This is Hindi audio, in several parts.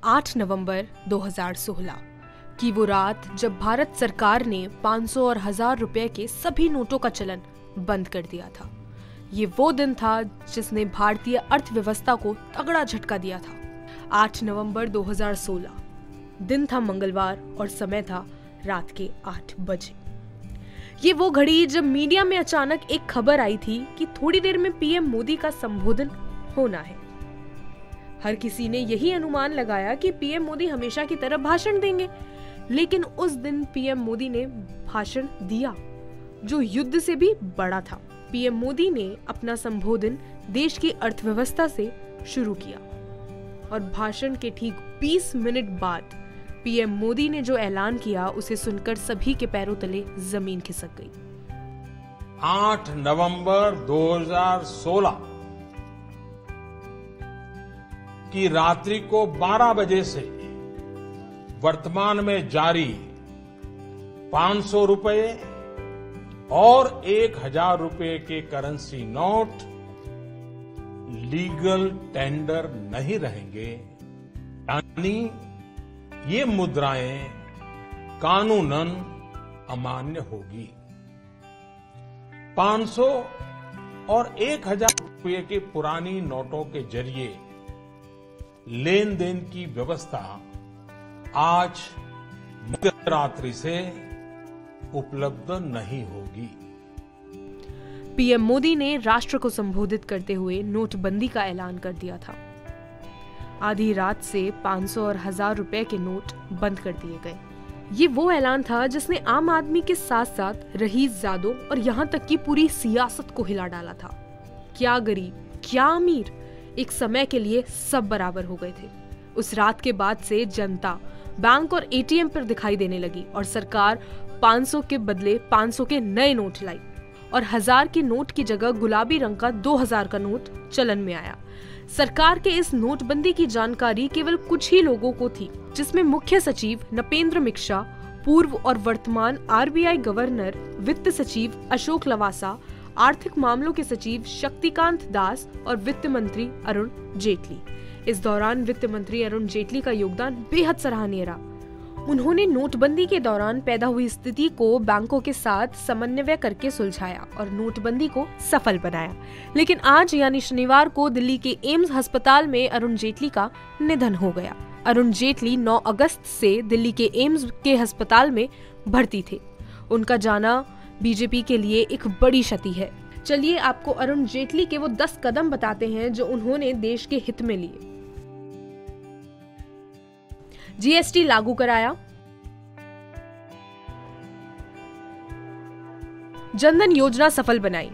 8 नवंबर 2016 की वो रात जब भारत सरकार ने 500 और 1000 रुपए के सभी नोटों का चलन बंद कर दिया था। ये वो दिन था जिसने भारतीय अर्थव्यवस्था को तगड़ा झटका दिया था। 8 नवंबर 2016 दिन था मंगलवार और समय था रात के 8 बजे। ये वो घड़ी जब मीडिया में अचानक एक खबर आई थी कि थोड़ी देर में पीएम मोदी का संबोधन होना है। हर किसी ने यही अनुमान लगाया कि पीएम मोदी हमेशा की तरह भाषण देंगे, लेकिन उस दिन पीएम मोदी ने भाषण दिया जो युद्ध से भी बड़ा था। पीएम मोदी ने अपना संबोधन देश की अर्थव्यवस्था से शुरू किया और भाषण के ठीक 20 मिनट बाद पीएम मोदी ने जो ऐलान किया उसे सुनकर सभी के पैरों तले जमीन खिसक गई। 8 नवंबर 2016 की रात्रि को 12 बजे से वर्तमान में जारी 500 रुपए और 1000 रुपए के करेंसी नोट लीगल टेंडर नहीं रहेंगे, यानी ये मुद्राएं कानूनन अमान्य होगी। 500 और 1000 रुपए के पुरानी नोटों के जरिए लेन देन की व्यवस्था आज मध्यरात्रि से उपलब्ध नहीं होगी। पीएम मोदी ने राष्ट्र को संबोधित करते हुए नोटबंदी का ऐलान कर दिया था। आधी रात से 500 और 1000 रुपए के नोट बंद कर दिए गए। ये वो ऐलान था जिसने आम आदमी के साथ साथ रईसजादों और यहाँ तक कि पूरी सियासत को हिला डाला था। क्या गरीब, क्या अमीर, एक समय के लिए सब बराबर हो गए थे। उस रात के बाद से जनता बैंक और एटीएम पर दिखाई देने लगी और सरकार 500 के बदले 500 के नए नोट लाई और 1000 के नोट की जगह गुलाबी रंग का 2000 का नोट चलन में आया। सरकार के इस नोटबंदी की जानकारी केवल कुछ ही लोगों को थी, जिसमें मुख्य सचिव नपेंद्र मिश्रा, पूर्व और वर्तमान आरबीआई गवर्नर, वित्त सचिव अशोक लवासा, आर्थिक मामलों के सचिव शक्तिकांत दास और वित्त मंत्री अरुण जेटली। इस दौरान वित्त मंत्री अरुण जेटली का योगदान बेहद सराहनीय रहा। उन्होंने नोटबंदी के दौरान पैदा हुई स्थिति को बैंकों के साथ समन्वय करके सुलझाया और नोटबंदी को सफल बनाया। लेकिन आज यानी शनिवार को दिल्ली के एम्स अस्पताल में अरुण जेटली का निधन हो गया। अरुण जेटली 9 अगस्त से दिल्ली के एम्स के अस्पताल में भर्ती थे। उनका जाना बीजेपी के लिए एक बड़ी क्षति है। चलिए आपको अरुण जेटली के वो 10 कदम बताते हैं जो उन्होंने देश के हित में लिए। जीएसटी लागू कराया, जनधन योजना सफल बनाई,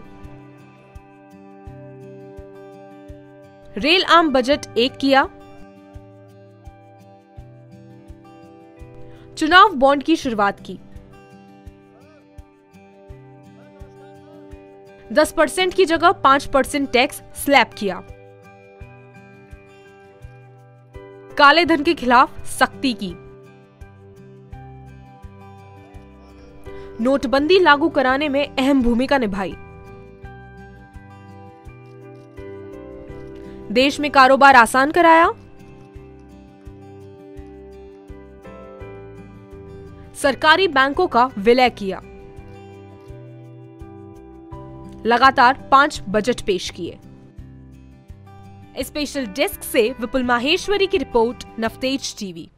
रेल आम बजट 1 किया, चुनाव बॉन्ड की शुरुआत की, 10% की जगह 5% टैक्स स्लैब किया, काले धन के खिलाफ सख्ती की, नोटबंदी लागू कराने में अहम भूमिका निभाई, देश में कारोबार आसान कराया, सरकारी बैंकों का विलय किया, लगातार 5 बजट पेश किए। स्पेशल डेस्क से विपुल माहेश्वरी की रिपोर्ट, नवतेज टीवी।